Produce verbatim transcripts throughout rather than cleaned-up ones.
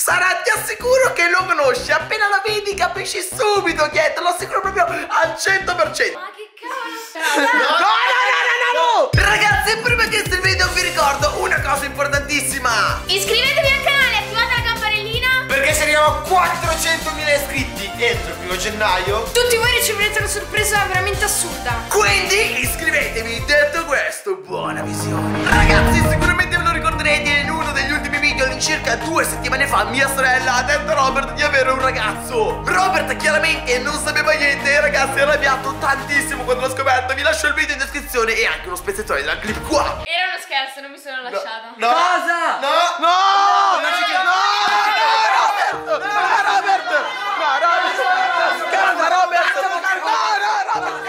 Sara, ti assicuro che lo conosci. Appena la vedi capisci subito chi è. Te lo assicuro proprio al cento per cento. Ma che cavolo? No, no, no, no, no, no. Ragazzi, prima che inizia il video vi ricordo una cosa importantissima. Iscrivetevi al canale, attivate la campanellina, perché se arriviamo a quattrocentomila iscritti entro il primo gennaio tutti voi riceverete una sorpresa veramente assurda. Quindi iscrivetevi. Detto questo, buona visione. Ragazzi, sicuramente ve lo ricorderete, in uno degli ultimi video di circa due settimane fa mia sorella ha detto a Robert di avere un ragazzo. Robert chiaramente non sapeva niente e ragazzi è arrabbiato tantissimo quando l'ho scoperto. Vi lascio il video in descrizione e anche uno spezzettone della clip qua. Era uno scherzo, non mi sono lasciata. No. Cosa? No. No. No, Non ci no, credo. No, Robert. No, Robert. No, Robert. Calma, Robert. No, no, Robert.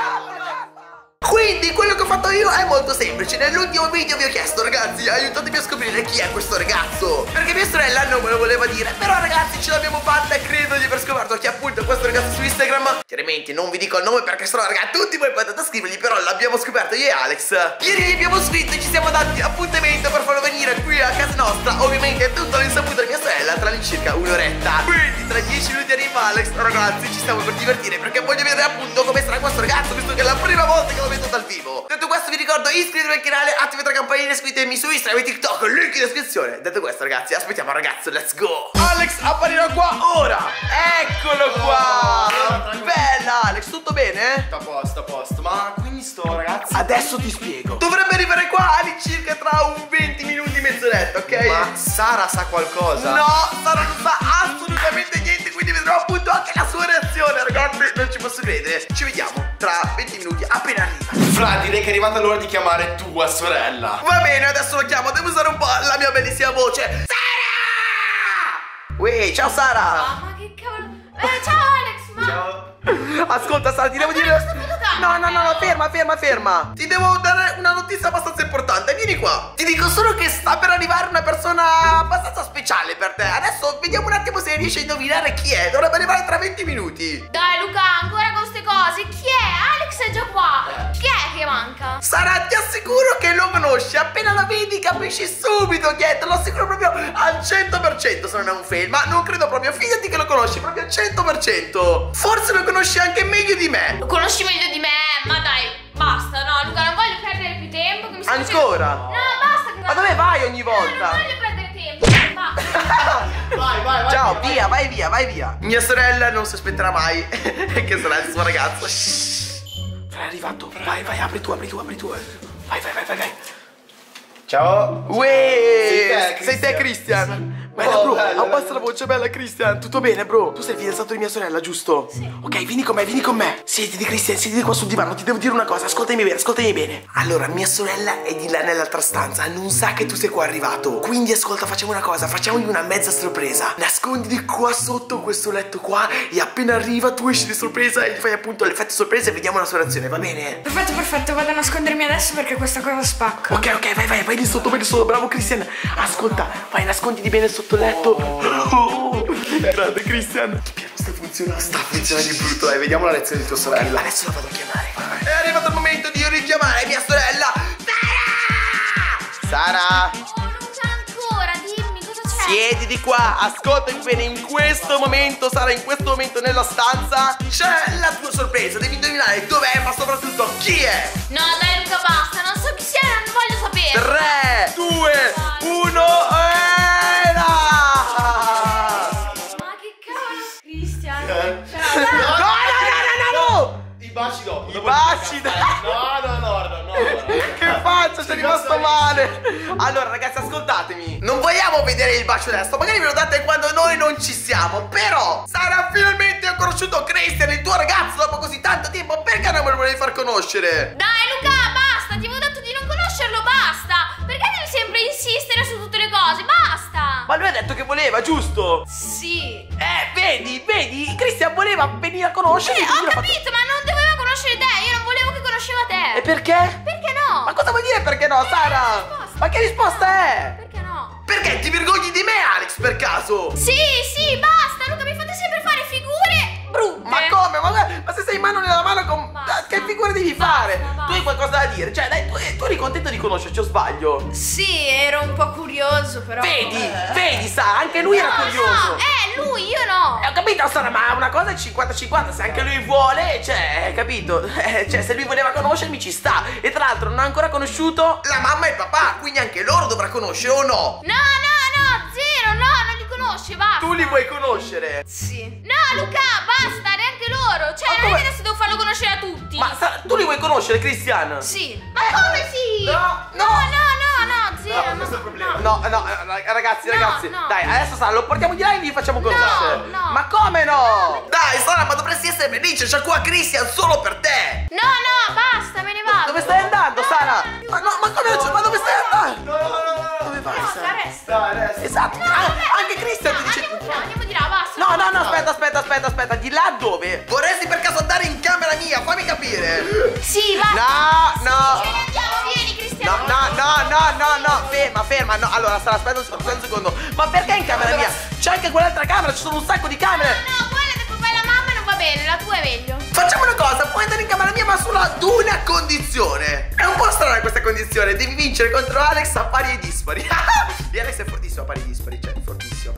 Quindi quello che ho fatto io è molto semplice. Nell'ultimo video vi ho chiesto, ragazzi, aiutatemi a scoprire chi è questo ragazzo, perché mia sorella non me lo voleva dire. Però ragazzi ce l'abbiamo fatta e credo di aver scoperto chi è appunto questo ragazzo su Instagram. Chiaramente non vi dico il nome perché sennò ragazzi tutti voi potete scrivergli. Però l'abbiamo scoperto io e Alex. Ieri gli abbiamo scritto e ci siamo dati appuntamento per farlo venire qui a casa nostra. Ovviamente è tutto all'insaputa di mia sorella tra all'incirca un'oretta. Quindi tra dieci minuti arriva Alex. Ragazzi ci stiamo per divertire perché voglio vedere appunto come sarà questo ragazzo, visto che è la prima volta che lo vedo dal vivo. Detto questo vi ricordo, iscrivetevi al canale, attivate la campanella, iscrivetemi su Instagram e TikTok, link in descrizione. Detto questo ragazzi, aspettiamo il ragazzo, let's go. Alex apparirà qua ora. Eccolo qua. Bella Alex, tutto bene? A posto, a posto. Ma quindi sto ragazzi Adesso ti spiego. Dovrebbe arrivare qua all'incirca tra un venti minuti, mezz'oretta, ok? Ma Sara sa qualcosa? No, Sara non sa assolutamente niente, quindi vedrò appunto anche la sua reazione. Ragazzi, non ci posso credere. Ci vediamo tra venti minuti appena arriva. Fra, direi che è arrivata l'ora di chiamare tua sorella. Va bene, adesso lo chiamo, devo usare un po' la mia bellissima voce. Sara! Uè, ciao Sara! Ah, ma che cavolo. Eh, ciao Alex, ma... Ciao. Ascolta Sara, ti devo dire... No, no, no, no, ferma, ferma, ferma. Ti devo dare una notizia abbastanza importante, vieni qua. Ti dico solo che sta per arrivare una persona abbastanza speciale per te. Adesso vediamo un attimo se riesci a indovinare chi è. Dovrebbe arrivare tra venti minuti. Dai Luca, ancora con queste cose. Chi è? Alex è già qua. Chi è che manca? Sara, ti assicuro che lo conosci. Appena la vedi capisci subito chi è. Te lo assicuro proprio al cento per cento se non è un fail. Ma non credo proprio, fidati che lo conosci proprio al cento per cento. Forse lo conosci anche meglio di me. Lo conosci meglio di me, ma dai, basta. No Luca, non voglio perdere più tempo che mi sto Ancora? facendo... No, basta che... Ma dove vai ogni No, volta? non voglio perdere tempo, basta. Vai, vai, vai. Ciao, via, vai via, vai via. Mia sorella non si aspetterà mai che sarà il suo ragazzo. Shhh. È arrivato. Vai, vai, apri tu, apri tu, apri tu. Vai, vai, vai, vai, vai. Ciao. Uè, Sei te, sei te, Christian. Christian. Bella, Oh, bro, bella, abbassa bella. la voce, bella, Christian. Tutto bene, bro? Tu sei il fidanzato di mia sorella, giusto? Sì. Ok, vieni con me, vieni con me. Siediti, Christian, siediti qua sul divano. Ti devo dire una cosa, ascoltami bene, ascoltami bene. Allora, mia sorella è di là nell'altra stanza. Non sa che tu sei qua arrivato. Quindi, ascolta, facciamo una cosa, facciamogli una mezza sorpresa. Nasconditi qua sotto questo letto qua e appena arriva tu esci di sorpresa e gli fai appunto l'effetto sorpresa e vediamo la sua reazione, va bene? Perfetto, perfetto, vado a nascondermi adesso perché questa cosa spacca. Ok, ok, vai, vai, vai di sotto, vai di sotto, bravo Christian. Ascolta, vai, nasconditi bene sotto il letto. Oh, grande Christian. Il piano sta funzionando. Sta funzionando di brutto, dai, vediamo la lezione di tua sorella. Adesso la vado a chiamare. È arrivato il momento di richiamare mia sorella Sara. Sara, Oh, non c'è ancora, dimmi cosa c'è. siediti qua, ascoltami bene. In questo momento, Sara, in questo momento nella stanza c'è la tua sorpresa. Devi indovinare dov'è, ma soprattutto chi è. No, dai Luca, basta, non so chi sia, non voglio sapere. tre, due, uno, era! Ma che cavolo, Christian. Eh. Ciao. No, no, no, no, no, no! I baci dopo. I dopo baci il- dopo. No, no, no, no, no. Che faccia, sei rimasto male. Allora ragazzi, ascoltatemi. Non vogliamo vedere il bacio adesso. Magari ve lo date quando noi non ci siamo. Però Sara, finalmente ho conosciuto Christian, il tuo ragazzo, dopo così tanto tempo. Perché non me lo volevi far conoscere? Dai Luca, basta, ti avevo detto di non conoscerlo, basta. Perché devi sempre insistere su tutte le cose, basta. Ma lui ha detto che voleva, giusto? Sì. Eh, vedi, vedi, Christian voleva venire a conoscere. Eh, ho capito, ma non doveva conoscere te, io non volevo che conosceva te. E perché? Perché no? Ma cosa vuol dire perché no, Sara? risposta. Ma che risposta è? Perché no? Perché ti vergogni di me, Alex, per caso? Sì, sì, basta, Luca, mi fate sempre fare figure brutte. Ma come? Ma, ma se sei mano nella mano con... Basta. Che figure devi Basta, fare? basta. Tu hai qualcosa qualcosa da dire. Cioè, dai, tu, tu eri contento di conoscerci, o sbaglio? Sì, ero un po' curioso, però. Vedi, vedi, Sara, anche lui no, era curioso. No, eh, lui, io no. Eh, ho capito, Sara, ma una cosa è cinquanta cinquanta, se anche lui vuole, cioè, hai capito? Eh, cioè, se lui voleva conoscermi ci sta. E tra l'altro non ha ancora conosciuto la mamma e il papà, quindi anche loro dovrà conoscere o no? No, no, no, zero, no, non li conosce, basta. tu li vuoi conoscere. Sì. No, Luca, basta, neanche loro. Cioè, Ma non è come? che adesso devo farlo conoscere a tutti. Ma Sara, tu li vuoi conoscere, Cristian? Sì. Ma come sì? No, no, no, no, no, zero. No, questo è il problema. No, no, eh, ragazzi, No, ragazzi, no. dai, adesso Sara, lo portiamo di là e gli facciamo conoscere. no. Ma come no? Dai, Sara, ma dovresti essere felice, c'è qua Christian solo per te. No, no, basta, me ne vado. Dove stai andando, No, Sara? no, no, Ma no, ma come non- ma dove stai andando? No, no, no, no. Dove vai, No, Sara? resta. Dai, resta. Esatto, No, ah, vabbè, anche Cristian ti no, dice. Andiamo di là, andiamo di là, basta. No, no, no, aspetta, aspetta, aspetta, aspetta, di là dove? Vorresti per caso andare in camera mia? Fammi capire. Sì, va. No, no. Ce ne andiamo, vieni, No, Cristiano. no, no, no, no, no, ferma, ferma, no, allora Sara, aspetta un secondo, un secondo. Ma perché in camera mia? C'è anche quell'altra camera, ci sono un sacco di camere. No, quella del papà e la mamma non va bene, la tua è meglio. Facciamo una cosa, puoi andare in camera mia ma solo ad una condizione. È un po' strana questa condizione, devi vincere contro Alex a pari e dispari. E Alex è fortissimo a pari e dispari, cioè fortissimo.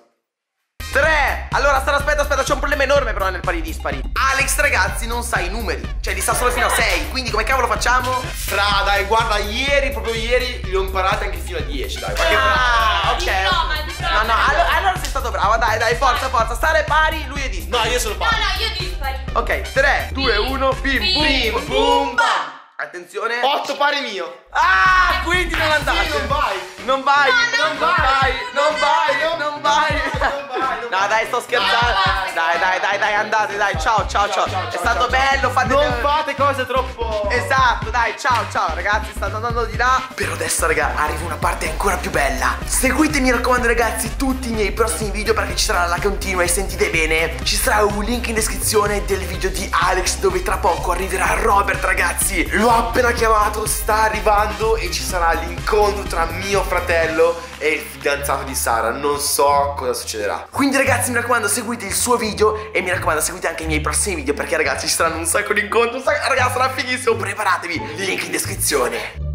Tre. Allora Sara, aspetta, aspetta, c'è un problema enorme però nel pari dispari. Alex, ragazzi, non sa i numeri, cioè li sa solo fino a sei, quindi come cavolo facciamo? Fra, dai, guarda, ieri, proprio ieri, li ho imparati anche fino a dieci, dai. Ma che Ah, ok. Diploma, diploma. No, no, allora, allora sei stato bravo, dai, dai, forza, forza. Sara è pari, lui è dispari. No, io sono No, pari. no, io dispari. Ok, tre, due, uno, bim, Bim, bum, boom, bam. Attenzione. Otto pari mio. Ah, quindi non andate. Sì, non vai. Non vai, No, non no, vai, no, non no, vai, no, non vai. non vai, non No, vai. dai, sto scherzando. No, Dai, dai, dai, dai, andate, dai. Ciao, ciao, ciao. Ciao, ciao, È ciao, stato ciao, bello, fate Non fate cose troppo. Esatto, dai, ciao, ciao, ragazzi, stanno andando di là. Però adesso, raga, arriva una parte ancora più bella. Seguite, mi raccomando, ragazzi, tutti i miei prossimi video perché ci sarà la continua e sentite bene. Ci sarà un link in descrizione del video di Alex dove tra poco arriverà Robert, ragazzi. L'ho appena chiamato, sta arrivando e ci sarà l'incontro tra mio fratello e il fidanzato di Sara. Non so cosa succederà. Quindi, ragazzi, mi raccomando, seguite il suo video e mi raccomando, seguite anche i miei prossimi video perché, ragazzi, ci saranno un sacco di incontri. Un sacco... Ragazzi, sarà fighissimo. Preparatevi, link in descrizione.